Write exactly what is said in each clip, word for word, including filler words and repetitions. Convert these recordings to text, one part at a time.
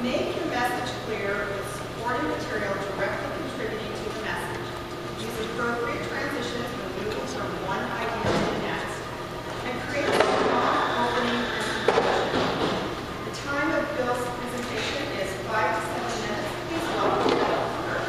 Make your message clear with supporting material directly contributing to the message. Use appropriate transitions when moving from one idea to the next. And create a strong opening and conclusion. The time of Bill's presentation is five to seven minutes. Please welcome Bill Hunger.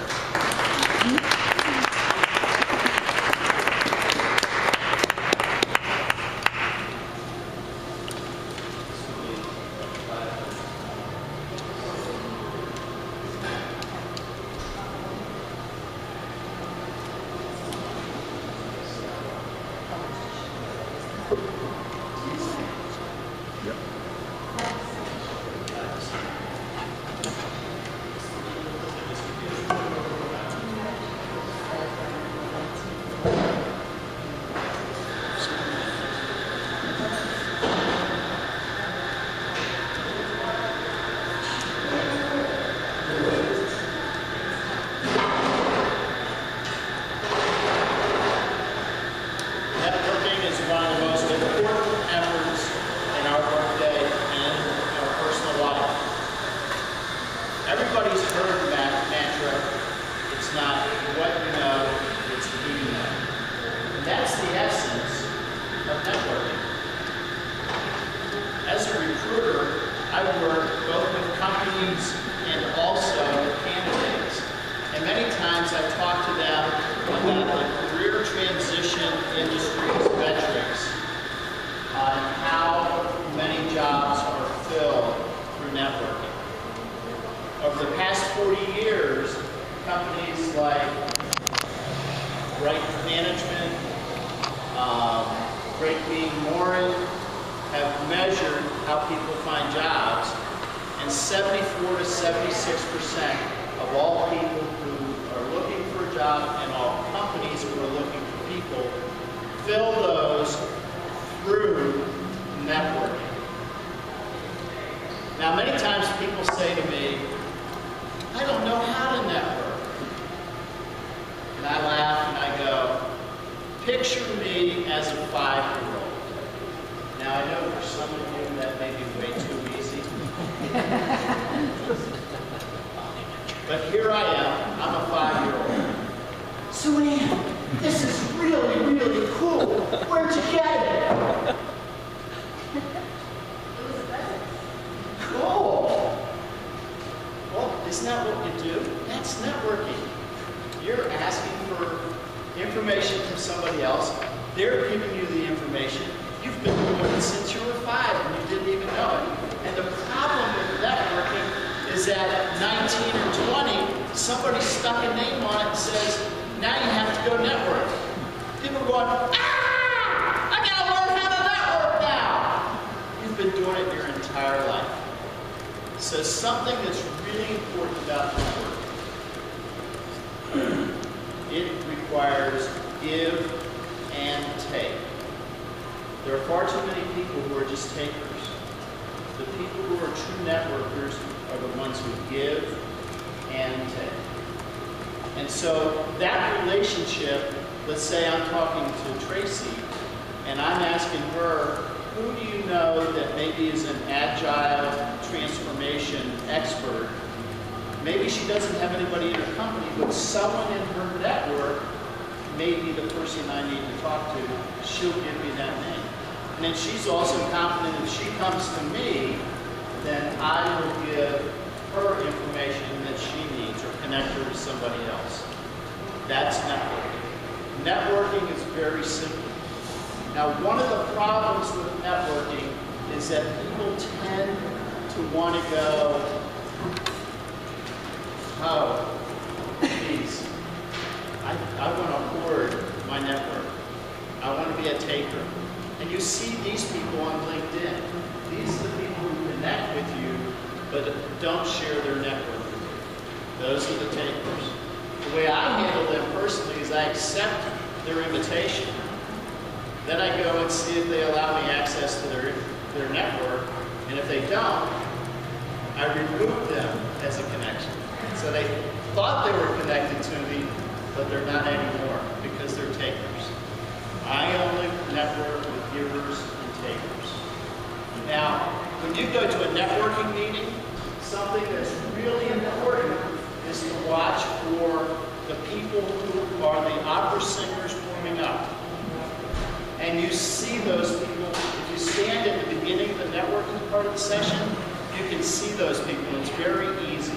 Now, when you go to a networking meeting, something that's really important is to watch for the people who are the opera singers warming up. And you see those people, if you stand at the beginning of the networking part of the session, you can see those people. It's very easy.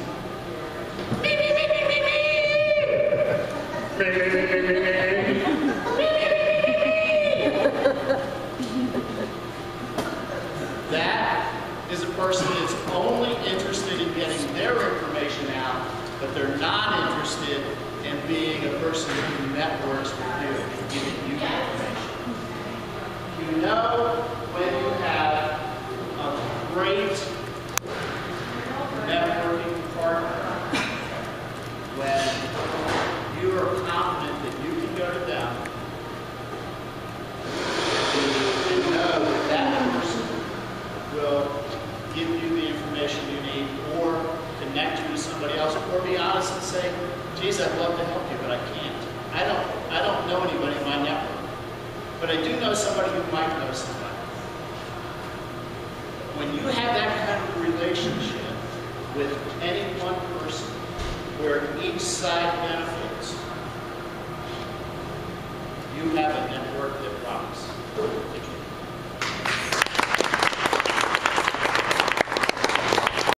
That is a person that's only interested in getting their information out, but they're not interested in being a person who networks with you and giving you the information. You know when you have a great networking partner, when you are confident that you can go to them and know that that person will give you the information you need or connect you to somebody else, or be honest and say, geez, I'd love to help you, but I can't. I don't, I don't know anybody in my network, but I do know somebody who might know somebody. When you have that kind of relationship with any one person where each side benefits, you have a network that rocks.